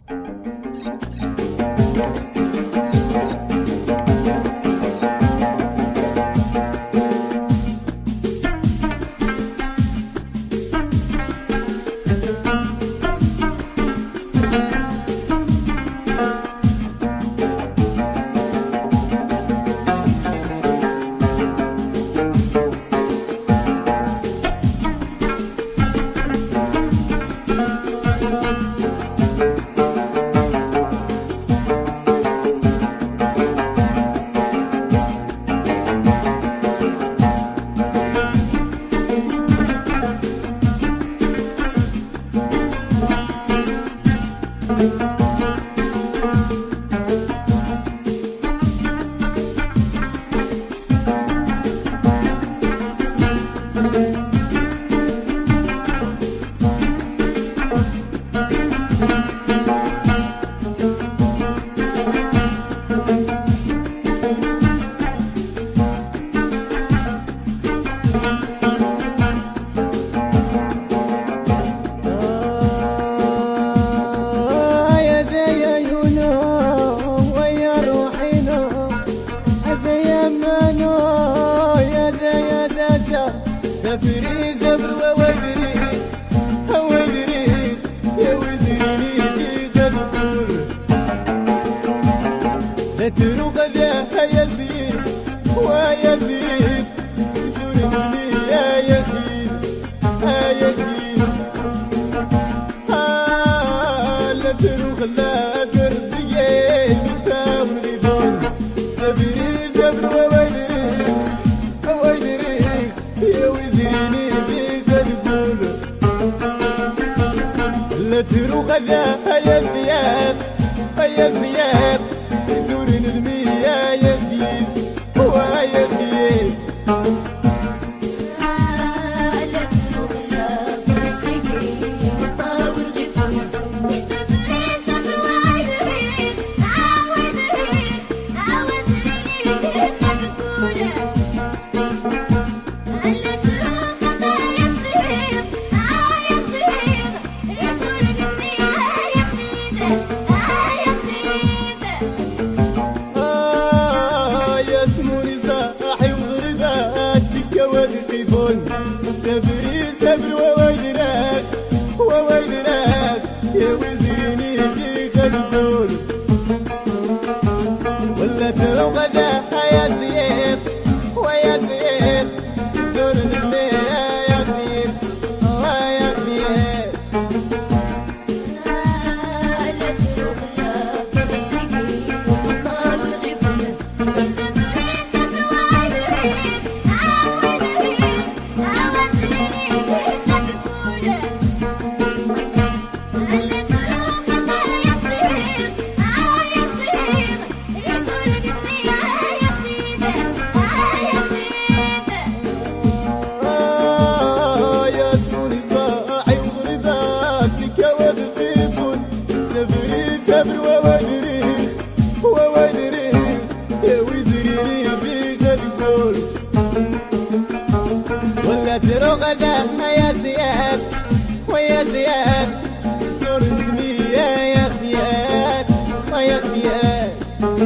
سافري زبر وويدري ويدري يا وزيري تقول لا تروق ذا يا زين ويا زين زورني يا زين يا زين لا تروق لا ترزقي تاوري دون سافري زبر وويدري يا وزيري تقول لا تروق ذا يا زياد يا زياد زور ندمي يا زيد ويا زيد سافري سافر ووينك ووينك يا وزيري تقول ولا تروق ذا يا زيد ويا زيد زور نبني يا زيد ويا زيد سافر وويدري يا وزيري تقول ولا تروق ذا يا زياد ويا زياد زور ندمي يا زياد ويا زياد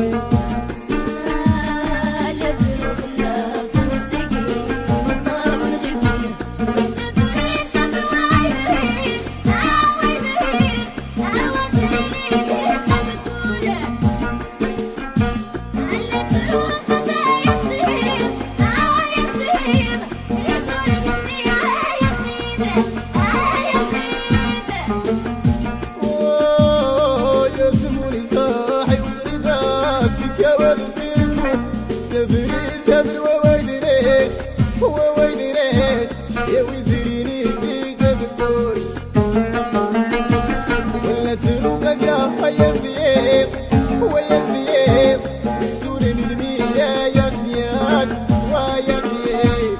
سافر وويدري يا وزيري تقول ولا تروق ذا يا زيد ويا زيد زور ندمي يا زياد ويا زيد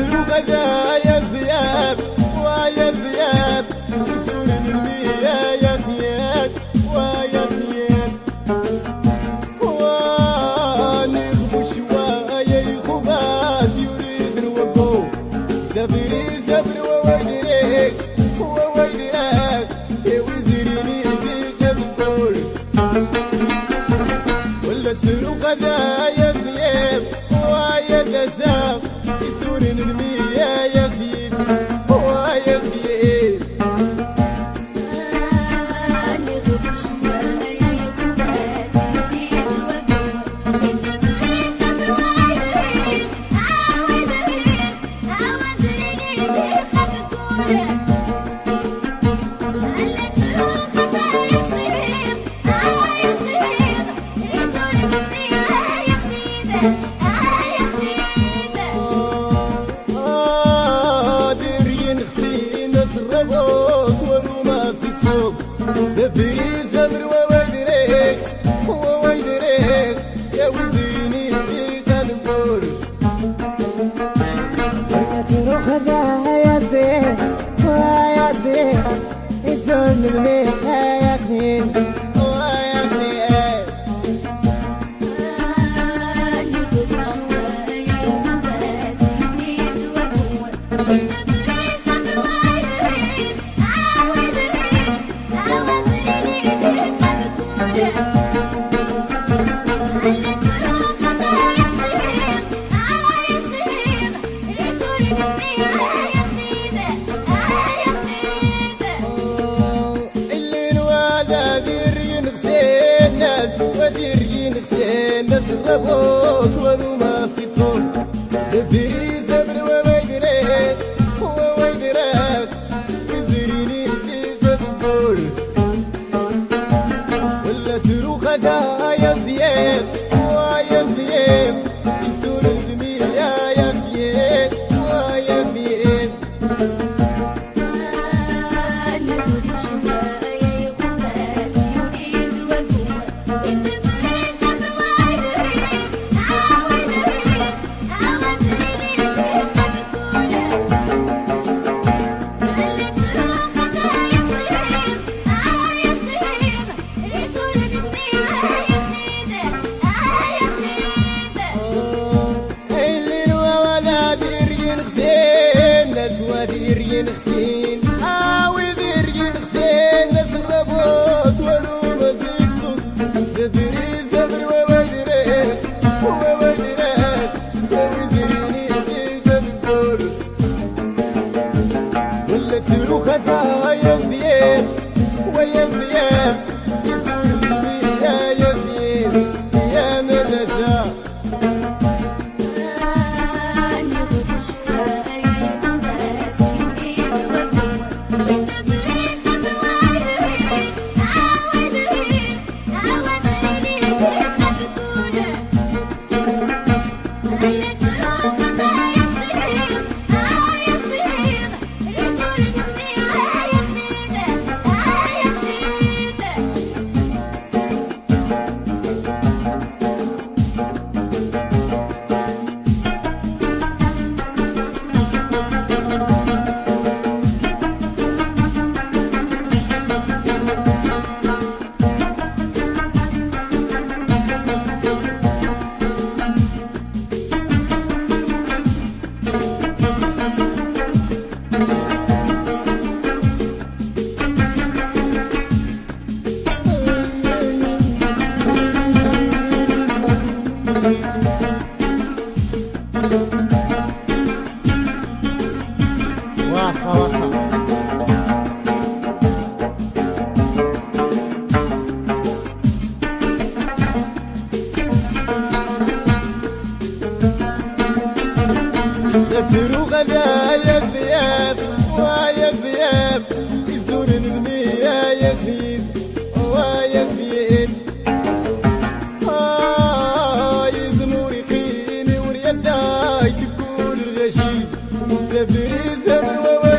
ترو غدا يا ثياب ويا ثياب يزور المياه يا ثياب ويا ثياب ونغمو شوية يخباز يريد نوقو زبري زبر وويدريك وويدريك يا وزيريني بيك بقول ولا ترو غدا يا ثياب ويا دساق يزور المياه يا ثياب ويا ثياب زبري زبر وويدريك وويدريك يا وزيني بيك نقول تروح يا زين ويا زين يزول الميح يا خين ويا خين وديرين غسين ناس الربوس ولو ما في صوت زبري زبر وويدريك وويدريك يزريني بيك بقول ولا ترو غدا يا ثياب ويا ثياب يزور المياه يا ثياب ويا ثياب وديرين غسين وديرين غسين ناس الربوس ولو ما فيك صوت زبري زبر وويدريك وويدريك يا وزيريني بيك بقول ولا ترو غدا يا ثياب ويا ثياب يزور المياه يا ثياب يا مدرسة ترو غدا يا ثياب ويا ثياب يزور المياه يا ثياب ويا ثياب يزمور يقيني وريداي تقول الغشيم زبري زبر